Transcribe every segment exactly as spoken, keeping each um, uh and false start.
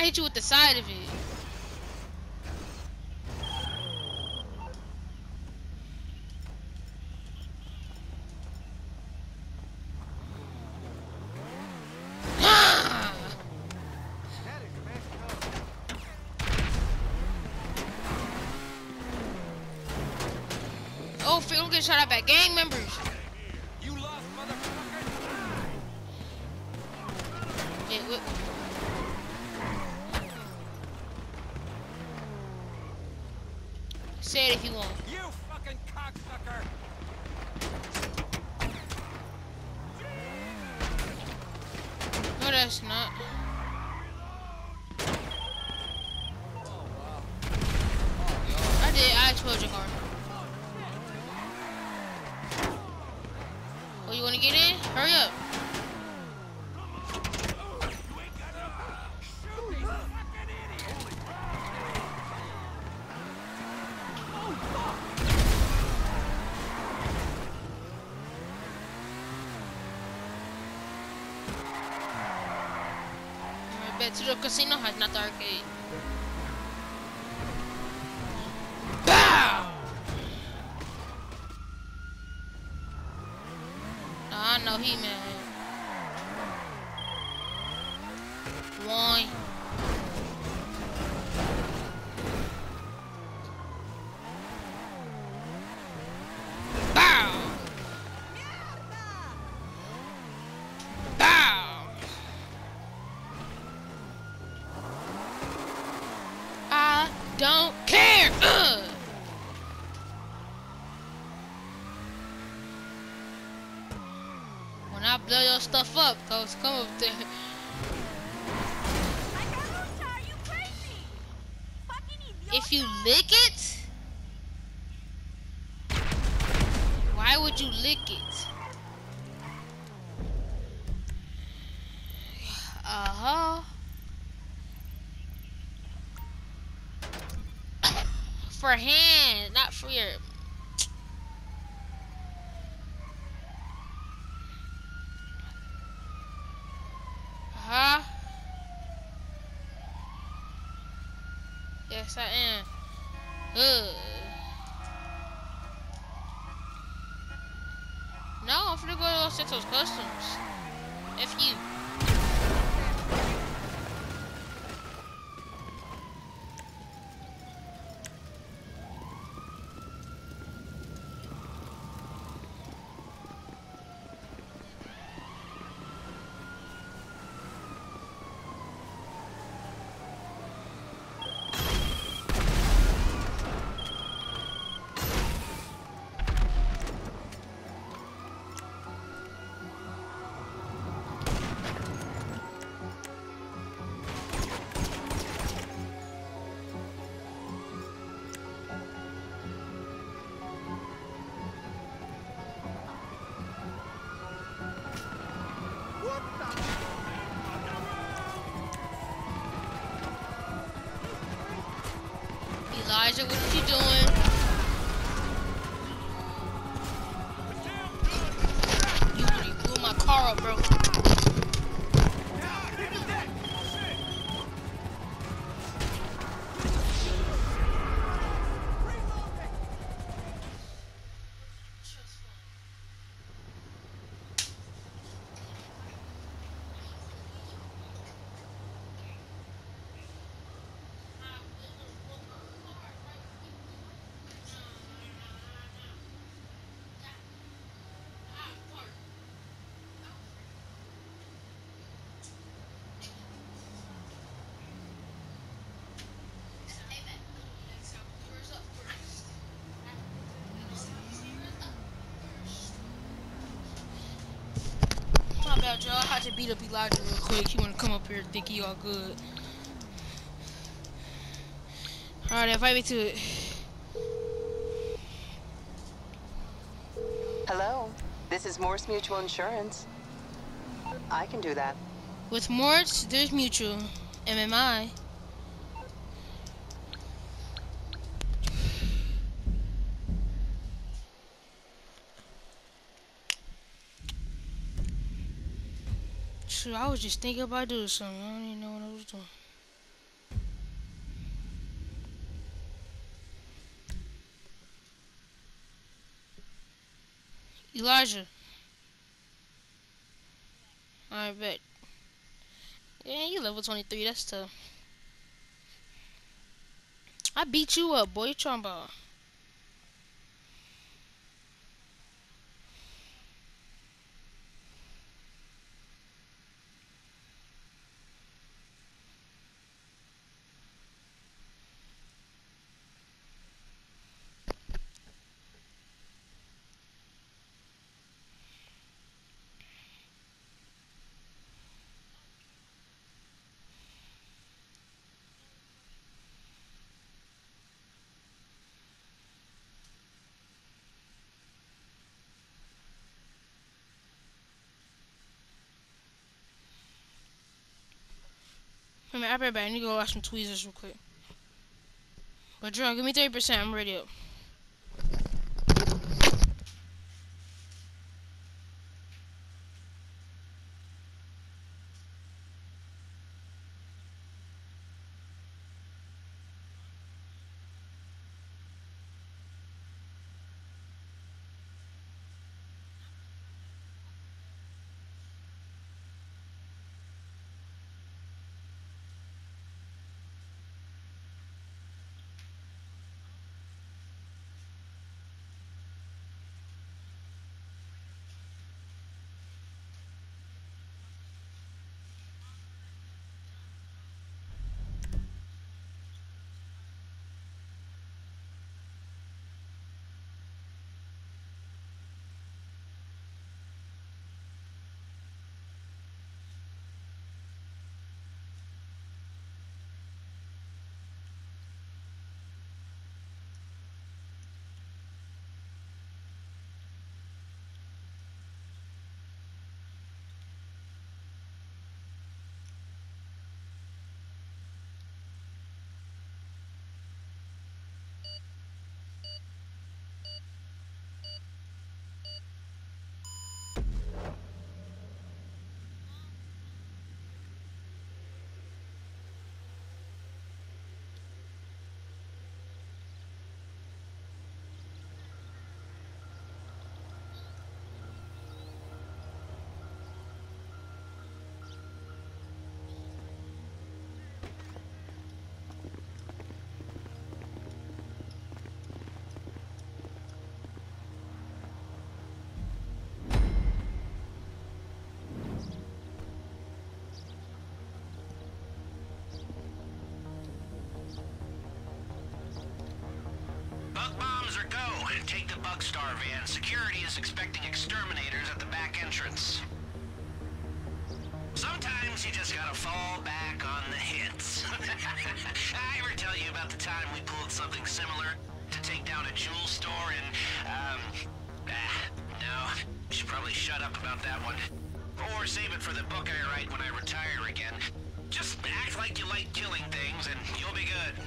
hit you with the side of it. Oh, Phil get shot up by gang members. You lost, motherfucker. Yeah, what? Say it if you want. You fucking cocksucker. No, that's not. I did. I exploded your car. Oh, you want to get in? Hurry up. I bet to the casino has not the arcade. Bow! I know he mad. Why? Bow! Bow! I don't care. Ugh. When I blow your stuff up, cause come up there. If you lick it, why would you lick it? Uh huh. For hand, not for your. Huh? Yes, I am. Ugh. No, I'm finna go to Los Santos Customs. F you. Elijah, what you doing? You really blew my car up, bro. My bad, y'all. I had to beat up Elijah real quick. He wanna come up here and think he all good. Alright, invite me to it. Hello, this is Morse Mutual Insurance. I can do that. With Morse, there's Mutual. M M I. Shoot, I was just thinking about doing something. I don't even know what I was doing. Elijah. I bet. Yeah, you level twenty-three. That's tough. I beat you up, boy. You talking about? I mean, I bet I need to go watch some tweezers real quick. But Joe, give me thirty percent. I'm ready up. Bug bombs or go. Take the Bugstar van. Security is expecting exterminators at the back entrance. Sometimes you just gotta fall back on the hits. I ever tell you about the time we pulled something similar to take down a jewel store in, um, ah, no, we should probably shut up about that one. Or save it for the book I write when I retire again. Just act like you like killing things and you'll be good.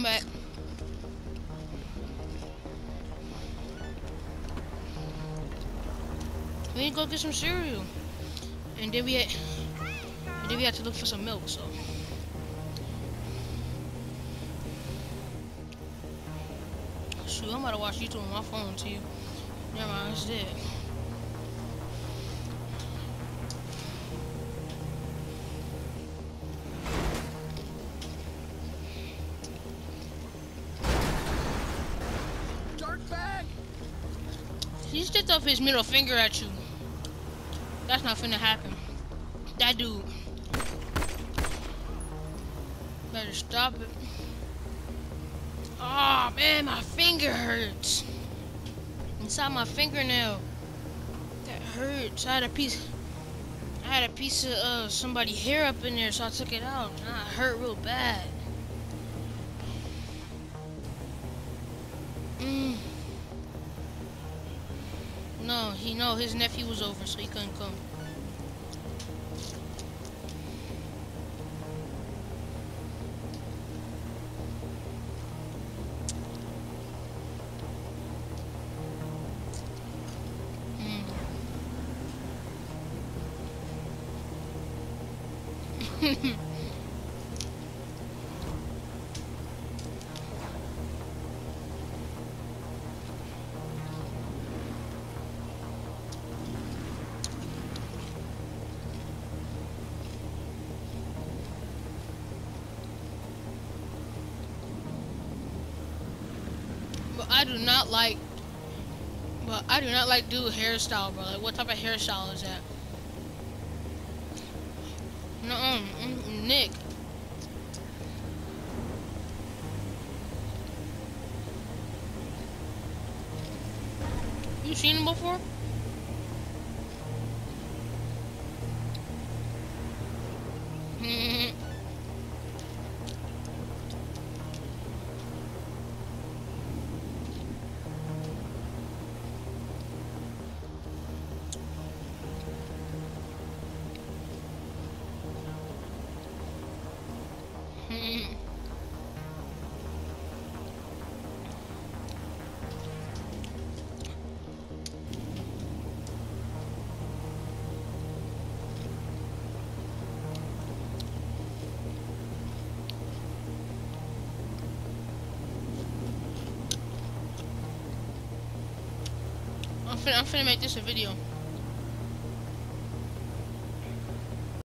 back. We need to go get some cereal. And then we had, and then we had to look for some milk, so. Shoot, I'm about to watch YouTube on my phone too. Never mind, it's dead. Dirtbag! He sticked up his middle finger at you. That's not finna happen. That dude. Better stop it. Oh man, my finger hurts. Inside my fingernail. That hurts. I had a piece I had a piece of uh, somebody's hair up in there, so I took it out. And it hurt real bad. Mm. No, he no, his nephew was over, so he couldn't come. Mm. But I do not like, but I do not like dude hairstyle, bro. Like, what type of hairstyle is that? No, um, mm, Nick. You seen him before? I'm finna, I'm finna make this a video.